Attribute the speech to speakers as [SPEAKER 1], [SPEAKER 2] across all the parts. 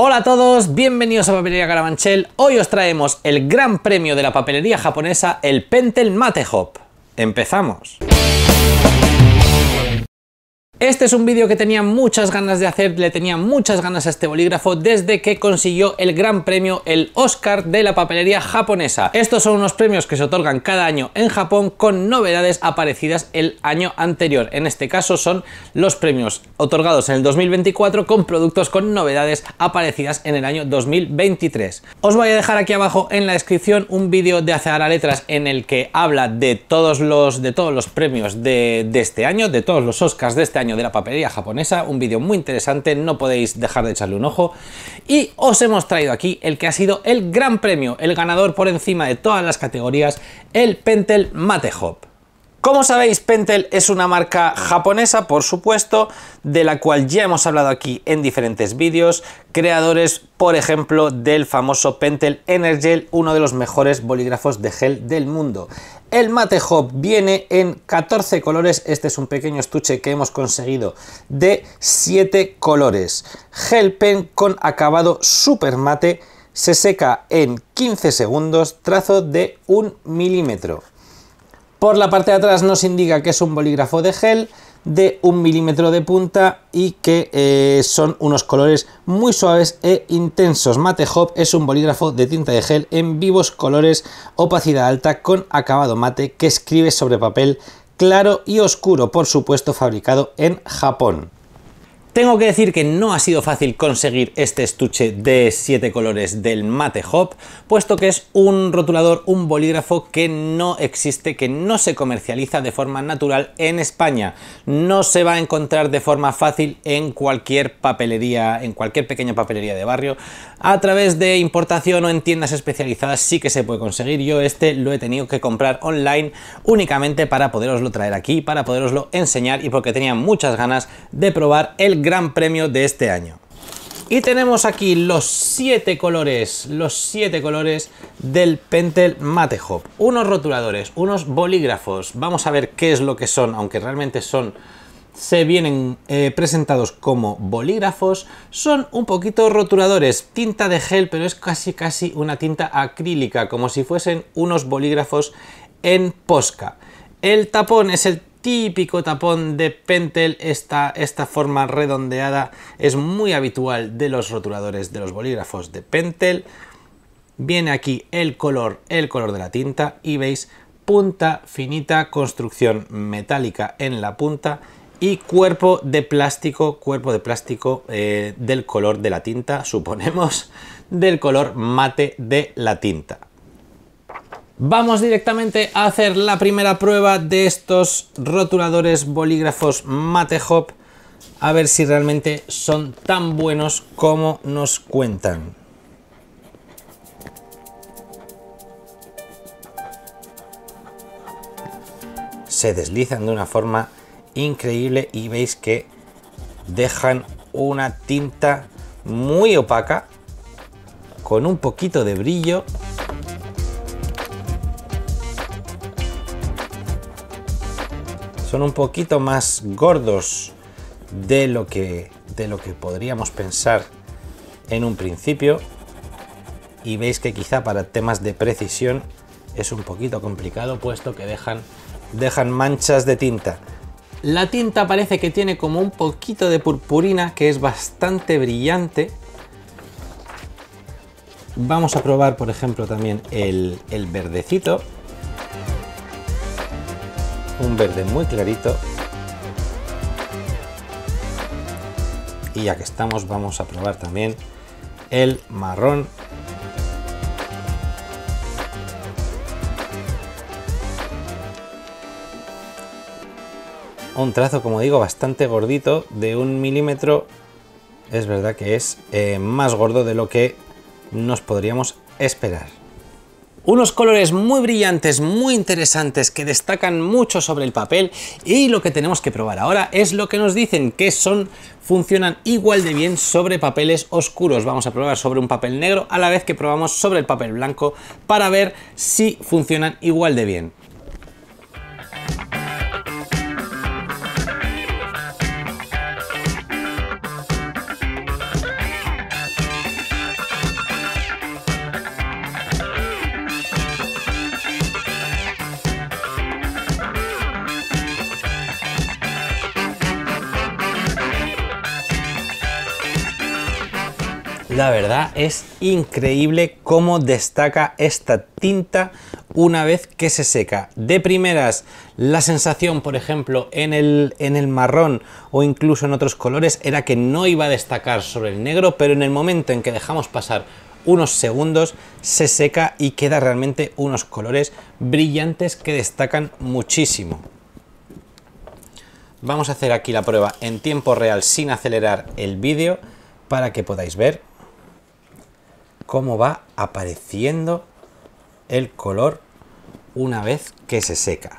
[SPEAKER 1] Hola a todos, bienvenidos a Papelería Carabanchel. Hoy os traemos el gran premio de la papelería japonesa, el Pentel Mate Hop. ¡Empezamos! Este es un vídeo que tenía muchas ganas de hacer, le tenía muchas ganas a este bolígrafo desde que consiguió el gran premio, el Oscar de la papelería japonesa. Estos son unos premios que se otorgan cada año en Japón con novedades aparecidas el año anterior. En este caso son los premios otorgados en el 2024 con productos con novedades aparecidas en el año 2023. Os voy a dejar aquí abajo en la descripción un vídeo de Azahara Letras en el que habla de todos los premios de este año, de todos los Oscars de este año de la papelería japonesa, un vídeo muy interesante, no podéis dejar de echarle un ojo. Y os hemos traído aquí el que ha sido el gran premio, el ganador por encima de todas las categorías, el Pentel Mate Hop. Como sabéis, Pentel es una marca japonesa, por supuesto, de la cual ya hemos hablado aquí en diferentes vídeos, creadores, por ejemplo, del famoso Pentel Energel, uno de los mejores bolígrafos de gel del mundo. El Mate Hop viene en 14 colores, este es un pequeño estuche que hemos conseguido de 7 colores. Gel pen con acabado super mate, se seca en 15 segundos, trazo de 1 milímetro. Por la parte de atrás nos indica que es un bolígrafo de gel de 1 milímetro de punta y que son unos colores muy suaves e intensos. Mate Hop es un bolígrafo de tinta de gel en vivos colores, opacidad alta con acabado mate que escribe sobre papel claro y oscuro, por supuesto fabricado en Japón. Tengo que decir que no ha sido fácil conseguir este estuche de 7 colores del Mate Hop, puesto que es un rotulador, un bolígrafo que no existe, que no se comercializa de forma natural en España. No se va a encontrar de forma fácil en cualquier papelería, en cualquier pequeña papelería de barrio. A través de importación o en tiendas especializadas sí que se puede conseguir. Yo este lo he tenido que comprar online únicamente para poderoslo traer aquí, para poderoslo enseñar y porque tenía muchas ganas de probar el gran premio de este año. Y tenemos aquí los 7 colores del Pentel Mate Hop, unos rotuladores, unos bolígrafos. Vamos a ver qué es lo que son, aunque realmente se vienen presentados como bolígrafos. Son un poquito rotuladores, tinta de gel, pero es casi una tinta acrílica, como si fuesen unos bolígrafos en Posca. El tapón es el típico tapón de Pentel, esta forma redondeada es muy habitual de los rotuladores de los bolígrafos de Pentel. Viene aquí el color de la tinta y veis punta finita, construcción metálica en la punta y cuerpo de plástico del color de la tinta, suponemos del color mate de la tinta. Vamos directamente a hacer la primera prueba de estos rotuladores bolígrafos Mate Hop, a ver si realmente son tan buenos como nos cuentan. Se deslizan de una forma increíble y veis que dejan una tinta muy opaca con un poquito de brillo. Son un poquito más gordos de lo que podríamos pensar en un principio y veis que quizá para temas de precisión es un poquito complicado, puesto que dejan manchas de tinta. La tinta parece que tiene como un poquito de purpurina, que es bastante brillante. Vamos a probar, por ejemplo, también el verdecito. Un verde muy clarito. Y ya que estamos, vamos a probar también el marrón. Un trazo, como digo, bastante gordito, de 1 milímetro. Es verdad que es más gordo de lo que nos podríamos esperar. Unos colores muy brillantes, muy interesantes, que destacan mucho sobre el papel, y lo que tenemos que probar ahora es lo que nos dicen, que funcionan igual de bien sobre papeles oscuros. Vamos a probar sobre un papel negro a la vez que probamos sobre el papel blanco para ver si funcionan igual de bien. La verdad es increíble cómo destaca esta tinta una vez que se seca. De primeras, la sensación, por ejemplo, en el marrón o incluso en otros colores era que no iba a destacar sobre el negro, pero en el momento en que dejamos pasar unos segundos se seca y queda realmente unos colores brillantes que destacan muchísimo. Vamos a hacer aquí la prueba en tiempo real sin acelerar el vídeo para que podáis ver cómo va apareciendo el color una vez que se seca.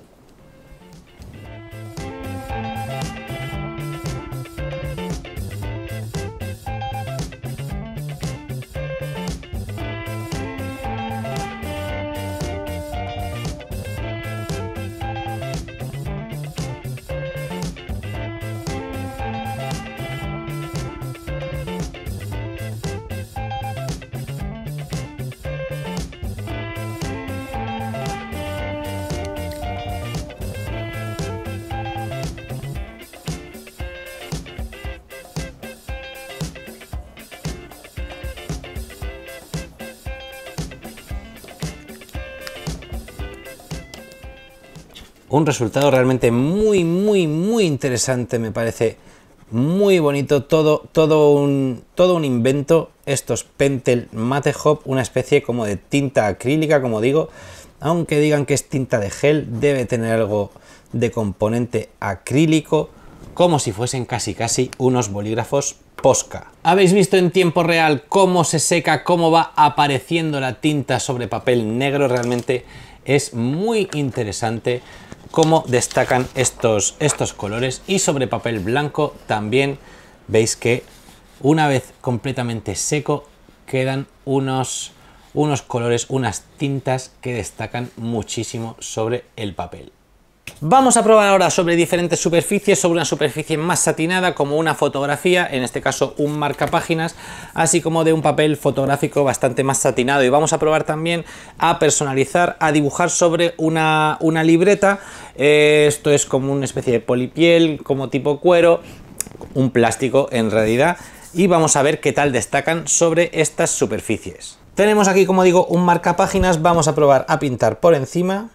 [SPEAKER 1] Un resultado realmente muy interesante, me parece muy bonito, todo un invento, estos Pentel Mate Hop, una especie como de tinta acrílica, como digo, aunque digan que es tinta de gel, debe tener algo de componente acrílico, como si fuesen casi unos bolígrafos Posca. ¿Habéis visto en tiempo real cómo se seca, cómo va apareciendo la tinta sobre papel negro? Realmente es muy interesante cómo destacan estos colores, y sobre papel blanco también veis que una vez completamente seco quedan unos colores, unas tintas que destacan muchísimo sobre el papel. Vamos a probar ahora sobre diferentes superficies, sobre una superficie más satinada como una fotografía, en este caso un marcapáginas, así como de un papel fotográfico bastante más satinado, y vamos a probar también a personalizar, a dibujar sobre una libreta. Esto es como una especie de polipiel, como tipo cuero, un plástico en realidad, y vamos a ver qué tal destacan sobre estas superficies. Tenemos aquí, como digo, un marcapáginas, vamos a probar a pintar por encima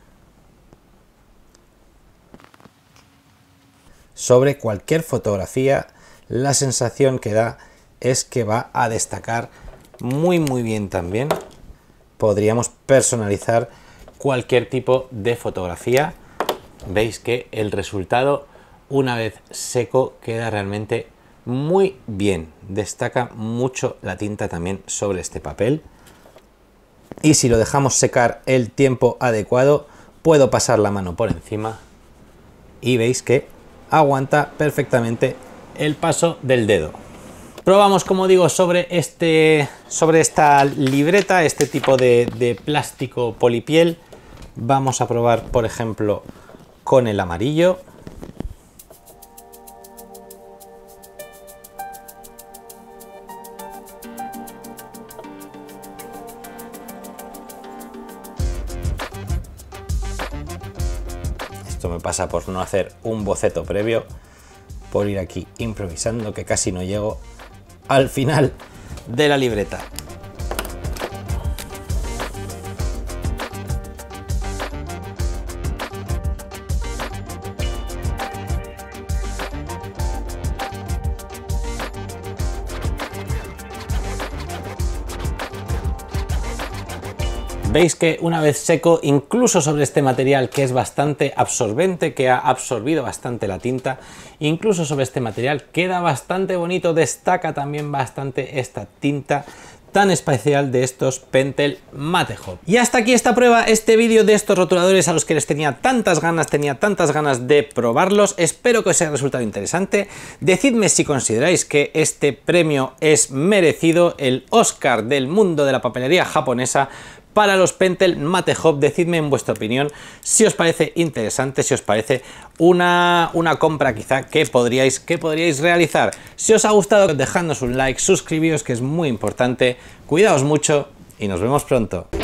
[SPEAKER 1] sobre cualquier fotografía. La sensación que da es que va a destacar muy bien también. Podríamos personalizar cualquier tipo de fotografía. Veis que el resultado, una vez seco, queda realmente muy bien. Destaca mucho la tinta también sobre este papel. Y si lo dejamos secar el tiempo adecuado, puedo pasar la mano por encima y veis que aguanta perfectamente el paso del dedo. Probamos, como digo, sobre esta libreta, este tipo de plástico polipiel. Vamos a probar, por ejemplo, con el amarillo. Esto me pasa por no hacer un boceto previo, por ir aquí improvisando, que casi no llego al final de la libreta. Veis que una vez seco, incluso sobre este material que es bastante absorbente, que ha absorbido bastante la tinta, incluso sobre este material queda bastante bonito, destaca también bastante esta tinta tan especial de estos Pentel Mate Hop. Y hasta aquí esta prueba, este vídeo de estos rotuladores a los que les tenía tantas ganas de probarlos. Espero que os haya resultado interesante. Decidme si consideráis que este premio es merecido, el Oscar del mundo de la papelería japonesa para los Pentel Mate Hop. Decidme en vuestra opinión si os parece interesante, si os parece una compra quizá que podríais realizar. Si os ha gustado, dejadnos un like, suscribíos, que es muy importante. Cuidaos mucho y nos vemos pronto.